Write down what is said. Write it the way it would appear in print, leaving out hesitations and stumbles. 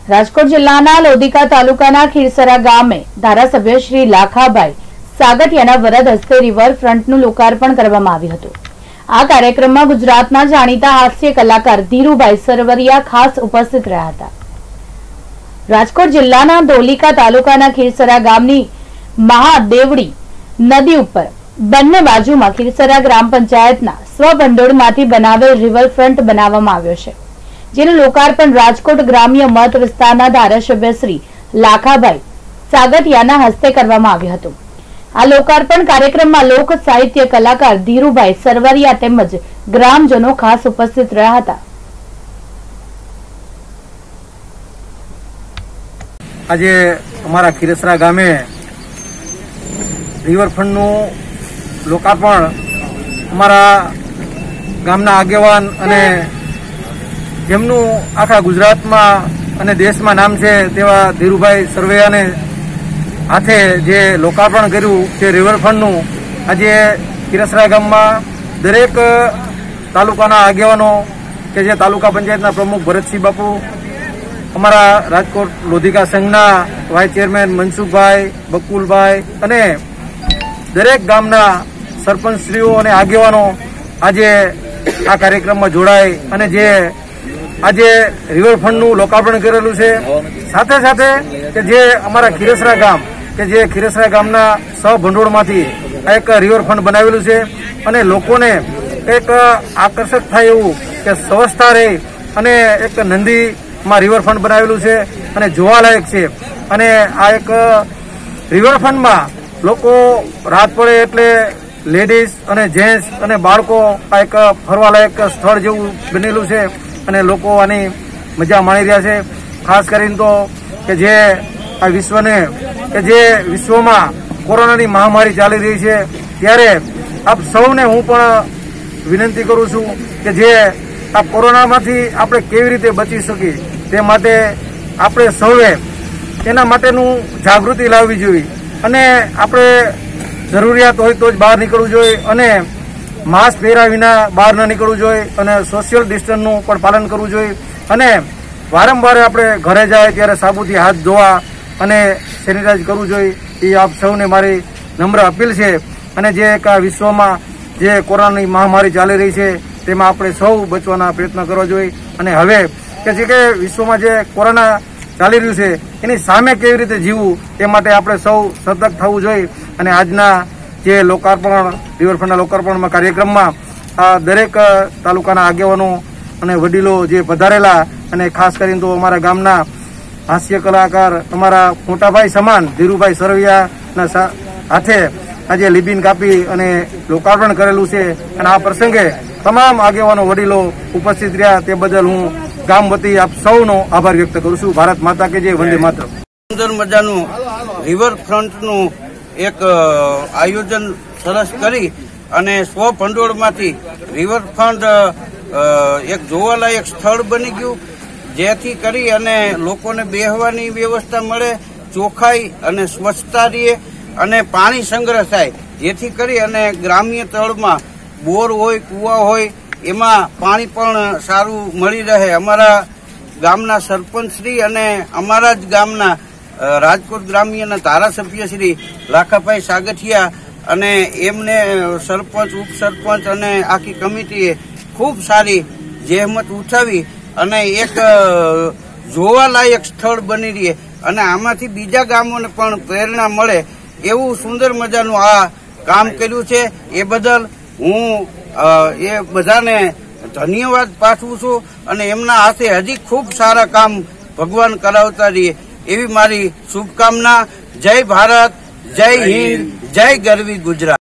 રાજકોટ જિલ્લાના લોધિકા તાલુકાના ખીરસરા ગામે ધારાસભ્ય શ્રી લાખાભાઈ સાગઠિયાના વરદ હસ્તે રિવરફ્રન્ટનું લોકાર્પણ કરવામાં આવ્યું હતું। આ કાર્યક્રમમાં ગુજરાતના જાણીતા હાસ્ય કલાકાર ધીરુભાઈ સરવરિયા ખાસ ઉપસ્થિત રહ્યા હતા। રાજકોટ જિલ્લાના ધોલિકા તાલુકાના ખીરસરા ગામની મહાદેવડી નદી ઉપર બંને બાજુમાં ખીરસરા ગ્રામ પંચાયતના સ્વભંડોળમાંથી બનાવેલ રિવરફ્રન્ટ બનાવવામાં આવ્યો છે, જેનું લોકાર્પણ રાજકોટ ગ્રામ્ય મત વિસ્તારના ધારાસભ્ય શ્રી લાખાભાઈ સાગઠિયાના હસ્તે કરવામાં આવ્યું હતું। આ લોકાર્પણ કાર્યક્રમમાં લોક સાહિત્ય કલાકાર ધીરુભાઈ સરવરિયા તેમજ ગ્રામજનો ખાસ ઉપસ્થિત રહ્યા હતા। આજે અમારા ખીરસરા ગામે રિવરફ્રન્ટનું લોકાર્પણ અમારા ગામના આગેવાન અને જેમનું આખા ગુજરાતમાં અને દેશમાં નામ છે તેવા ધીરુભાઈ સરવૈયાને હાથે જે લોકાર્પણ કર્યું તે રિવરફ્રન્ટનું આજે ખીરસરા ગામમાં દરેક તાલુકાના આગેવાનો કે જે તાલુકા પંચાયતના પ્રમુખ ભરતસિંહ બાપુ, અમારા રાજકોટ લોધિકા સંઘના વાઇસ ચેરમેન મનસુખભાઈ, બકુલભાઈ અને દરેક ગામના સરપંચશ્રીઓ અને આગેવાનો આજે આ કાર્યક્રમમાં જોડાય અને જે આજે રિવરફ્રન્ટનું લોકાર્પણ કરેલું છે, સાથે સાથે કે જે અમારા ખીરસરા ગામ કે જે ખીરસરા ગામના સહભંડોળમાંથી આ એક રિવરફ્રન્ટ બનાવેલું છે અને લોકોને એક આકર્ષક થાય એવું કે સ્વચ્છતા રહે અને એક નંદીમાં રિવરફ્રન્ટ બનાવેલું છે અને જોવાલાયક છે। અને આ એક રિવરફ્રન્ટમાં લોકો રાત પડે એટલે લેડીઝ અને જેન્ટ્સ અને બાળકો આ એક ફરવાલાયક સ્થળ જેવું બનેલું છે અને લોકો આની મજા માણી રહ્યા છે। ખાસ કરીને તો કે જે આ વિશ્વને કે જે વિશ્વમાં કોરોનાની મહામારી ચાલી રહી છે ત્યારે આપ સૌને હું પણ વિનંતી કરું છું કે જે આ કોરોનામાંથી આપણે કેવી રીતે બચી શકીએ તે માટે આપણે સૌએ એના માટેનું જાગૃતિ લાવવી જોઈએ અને આપણે જરૂરિયાત હોય તો જ બહાર નીકળવું જોઈએ અને માસ્ક પહેર્યા વિના બહાર ન નીકળવું જોઈએ અને સોશિયલ ડિસ્ટન્સનું પણ પાલન કરવું જોઈએ અને વારંવાર આપણે ઘરે જાય ત્યારે સાબુથી હાથ ધોવા અને સેનિટાઈઝ કરવું જોઈએ। એ આપ સૌને મારી નમ્ર અપીલ છે અને જે એક આ વિશ્વમાં જે કોરોનાની મહામારી ચાલી રહી છે તેમાં આપણે સૌ બચવાના પ્રયત્ન કરવા જોઈએ અને હવે કે જે કે વિશ્વમાં જે કોરોના ચાલી રહ્યું છે એની સામે કેવી રીતે જીવવું તે માટે આપણે સૌ સતર્ક થવું જોઈએ અને આજના જે લોકાર્પણ રિવરફ્રન્ટના લોકાર્પણમાં કાર્યક્રમમાં આ દરેક તાલુકાના આગેવાનો અને વડીલો જે પધારેલા અને ખાસ કરીને તો અમારા ગામના હાસ્ય કલાકાર અમારા મોટાભાઈ સમાન ધીરુભાઈ સરવૈયાના હાથે આજે લિબિન કાપી અને લોકાર્પણ કરેલું છે અને આ પ્રસંગે તમામ આગેવાનો વડીલો ઉપસ્થિત રહ્યા તે બદલ હું ગામ વતી આપ સૌનો આભાર વ્યક્ત કરું છું। ભારત માતા કે જય, વંદે માતરમ। સુંદર મજાનું રિવરફ્રન્ટનું એક આયોજન સરસ કરી અને સ્વભંડોળમાંથી રિવરફ્રન્ટ એક જોવાલાયક સ્થળ બની ગયું, જેથી કરી અને લોકોને બેહવાની વ્યવસ્થા મળે, ચોખ્ખાઈ અને સ્વચ્છતા રહે અને પાણી સંગ્રહ થાય, જેથી કરી અને ગ્રામ્ય તળમાં બોર હોય, કૂવા હોય એમાં પાણી પણ સારું મળી રહે। અમારા ગામના સરપંચશ્રી અને અમારા જ ગામના રાજકોટ ગ્રામ્યના ધારાસભ્ય શ્રી લાખાભાઈ સાગઠિયા અને એમને સરપંચ, ઉપસરપંચ અને આખી કમિટીએ ખૂબ સારી જહેમત ઉઠાવી અને એક જોવાલાયક સ્થળ બની રહે અને આમાંથી બીજા ગામોને પણ પ્રેરણા મળે એવું સુંદર મજાનું આ કામ કર્યું છે। એ બદલ હું એ બધાને ધન્યવાદ પાઠવું છું અને એમના હાથે હજી ખૂબ સારા કામ ભગવાન કરાવતા રહીએ એવી મારી શુભકામના। જય ભારત, જય હિન્દ, જય ગરવી ગુજરાત।